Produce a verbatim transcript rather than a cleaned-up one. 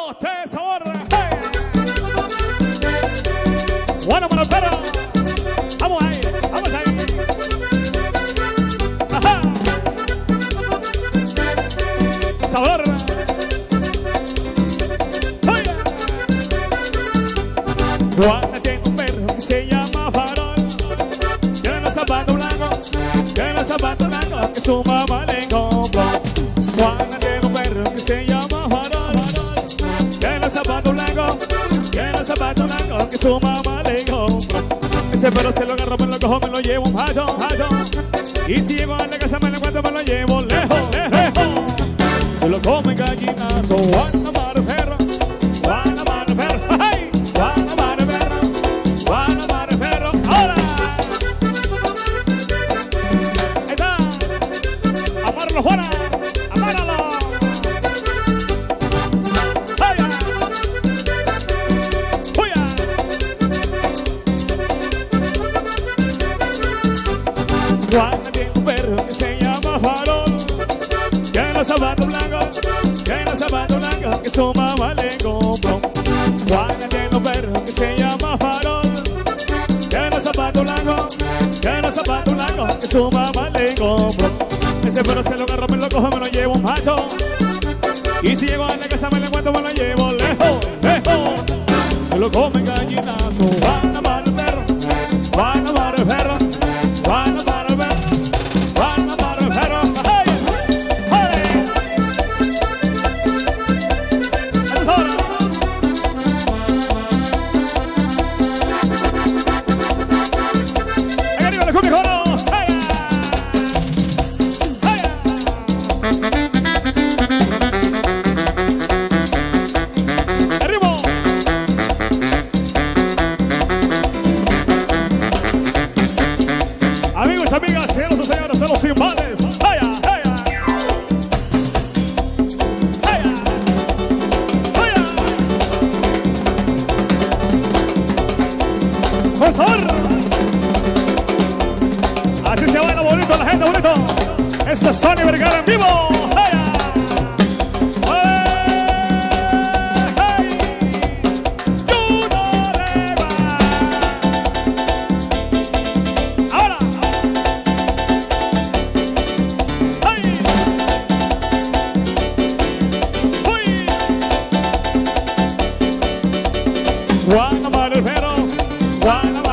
tres, sabor. Hey. Bueno, bueno, pero vamos ahí, vamos ahí. Ajá. Sabor. Hey. Juana tiene un perro que se llama Farol. Tiene los zapatos blancos, tiene los zapatos blancos que su mamá le compró. Juana tiene un perro que se llama Farol. Tiene los zapatos blancos, tiene los zapatos blancos que su mamá le compró. Ese perro se lo agarro, me lo cojo, me lo llevo un payo, payo. Y si llego a la casa me lo encuentro, me lo llevo lejos, lejos. Se lo come gallinazo, Juana para perro, Juana para perro, hey, Juana para perro, Juana para perro. Ahora, ahí está, amárralo, Juana, amárralo. Juana tiene un perro que se llama Farol. Tiene los zapatos blancos, tiene los zapatos blancos que su mamá le compró. Juana tiene un perro que se llama Farol. Tiene los zapatos blancos, tiene los zapatos blancos que su mamá le compró. Ese perro se lo agarro, me lo cojo, me lo llevo un macho. Y si llego a la casa me lo encuentro, me lo llevo lejos, lejos. Se lo come gallinazo, Juana para el perro, Juana para el perro, Juana para el perro, Juana para el perro. ¡Hey! ¡Hey! ¡Eso es ahora! ¡Ahí arriba le come coro! ¡Hey! ¡Hey! ¡Arriba! Amigos, amigas, señoras y señores, son los cimbales. ¡Vaya, vaya! ¡Vaya! ¡Vaya! ¡Con sabor! Así se baila bonito la gente, bonito. Eso es Sonny Vergara en vivo. ¡Vaya! Juana para el perro, Juana